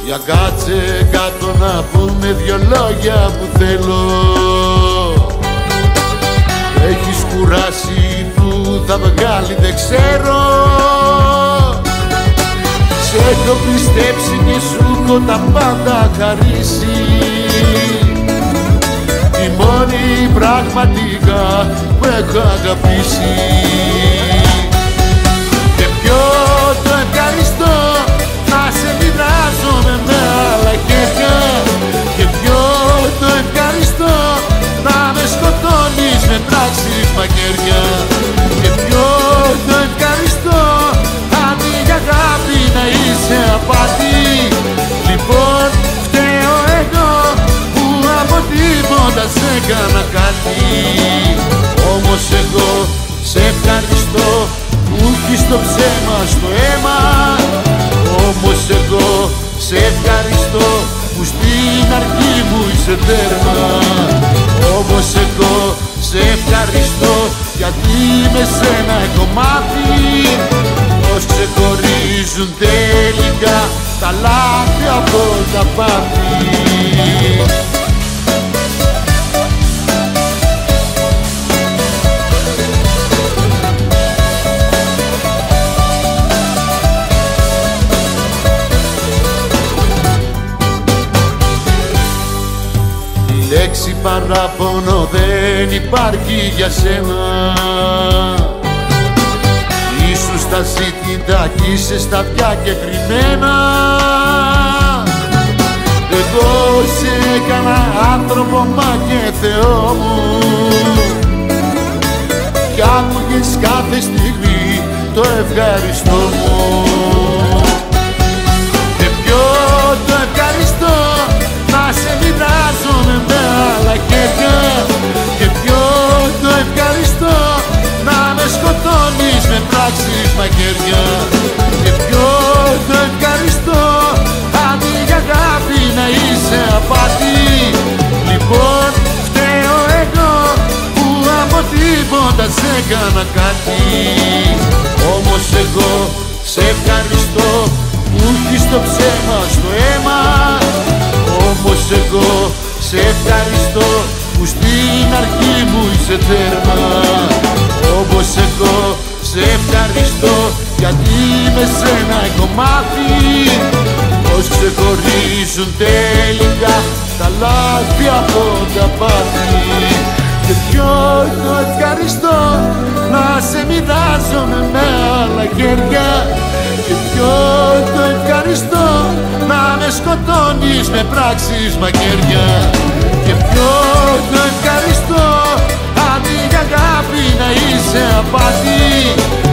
Για κάτσε κάτω να πούμε δυο λόγια που θέλω. Έχεις κουράσει, που θα βγάλει δεν ξέρω. Σ' έχω πιστέψει και σου έχω τα πάντα χαρίσει. Η μόνη πραγματικά που έχω αγαπήσει. Και ποιο το ευχαριστώ να σε μοιράζομαι με άλλα χέρια. Και ποιο το ευχαριστώ να με σκοτώνεις με πράξεις μαχαίρια. Και ποιο το ευχαριστώ αν η αγάπη να είσαι απάτη. Λοιπόν φταίω εγώ που από τίποτα σε έκανα κάτι. Όμως εγώ σε ευχαριστώ που έχεις το ψέμα στο αίμα. Όμως εγώ σε ευχαριστώ που στην αρχή μου είσαι τέρμα. Όμως εγώ σε ευχαριστώ γιατί με σένα έχω μάθει πως ξεχωρίζουν τελικά τα λάθη από τα πάθη. Λέξη παράπονο δεν υπάρχει για σένα. Ήσουν στα ζήτητα κι είσαι στα πια και κρυμμένα. Εγώ σε έκανα άνθρωπο μα και Θεό μου. Κι άκουγες κάθε στιγμή το ευχαριστώ μου. Και ποιο το ευχαριστώ να σε μοιράζομαι με άλλα χέρια. Και ποιο το ευχαριστώ να με σκοτώνεις με πράξεις μαχαίρια. Και ποιο το ευχαριστώ αν η αγάπη να είσαι απάτη. Λοιπόν φταίω εγώ που από τίποτα σε έκανα κάτι. Όμως εγώ σε ευχαριστώ που έχεις το ψέμα στο αίμα. Όμως εγώ σε ευχαριστώ που στην αρχή μου είσαι τέρμα. Όμως εγώ σε ευχαριστώ γιατί με σένα έχω μάθει πως ξεχωρίζουν τελικά τα λάθη από τα πάθη. Και ποιο το ευχαριστώ να σε μοιράζομαι με άλλα χέρια. Και ποιο το ευχαριστώ να με σκοτώνεις με πράξεις μαχαίρια. Και ποιο το ευχαριστώ αν η αγάπη να είσαι απάτη.